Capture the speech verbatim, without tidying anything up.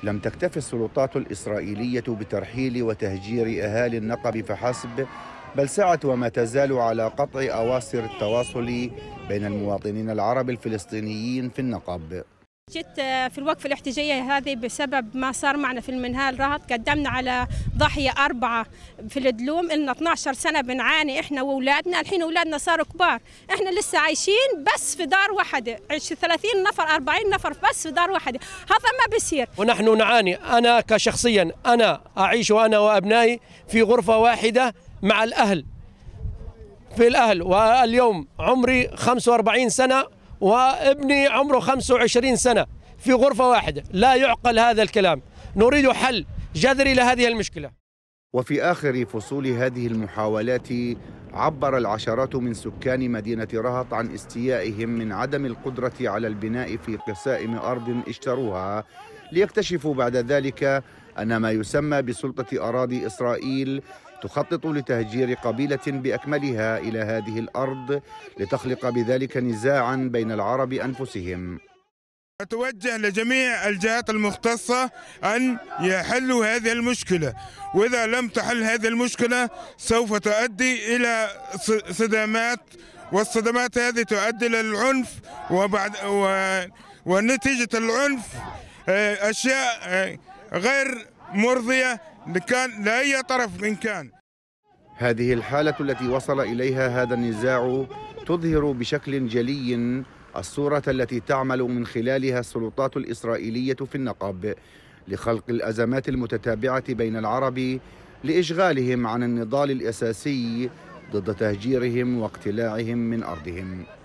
لم تكتف السلطات الإسرائيلية بترحيل وتهجير أهالي النقب فحسب، بل سعت وما تزال على قطع أواصر التواصل بين المواطنين العرب الفلسطينيين في النقب. جيت في الوقفة الاحتجاجية هذه بسبب ما صار معنا في المنهال رهط. قدمنا على ضحية أربعة في الدلوم، إلنا اثني عشر سنة بنعاني إحنا وأولادنا. الحين أولادنا صاروا كبار، إحنا لسه عايشين بس في دار واحدة، ثلاثين نفر أربعين نفر بس في دار واحدة. هذا ما بيصير ونحن نعاني. أنا كشخصيا أنا أعيش وأنا وأبنائي في غرفة واحدة مع الأهل في الأهل، واليوم عمري خمسة وأربعين سنة وابني عمره خمسة وعشرين سنة في غرفة واحدة. لا يعقل هذا الكلام. نريد حل جذري لهذه المشكلة. وفي آخر فصول هذه المحاولات عبر العشرات من سكان مدينة رهط عن استيائهم من عدم القدرة على البناء في قسائم أرض اشتروها، ليكتشفوا بعد ذلك أن ما يسمى بسلطة أراضي إسرائيل تخطط لتهجير قبيلة بأكملها إلى هذه الأرض لتخلق بذلك نزاعا بين العرب أنفسهم. أتوجه لجميع الجهات المختصة أن يحلوا هذه المشكلة، وإذا لم تحل هذه المشكلة سوف تؤدي إلى صدامات، والصدمات هذه تؤدي إلى العنف، وبعد ونتيجة العنف أشياء غير مرضية لكان لأي طرف إن كان. هذه الحالة التي وصل إليها هذا النزاع تظهر بشكل جلي الصورة التي تعمل من خلالها السلطات الإسرائيلية في النقب لخلق الأزمات المتتابعة بين العرب لإشغالهم عن النضال الأساسي ضد تهجيرهم واقتلاعهم من أرضهم.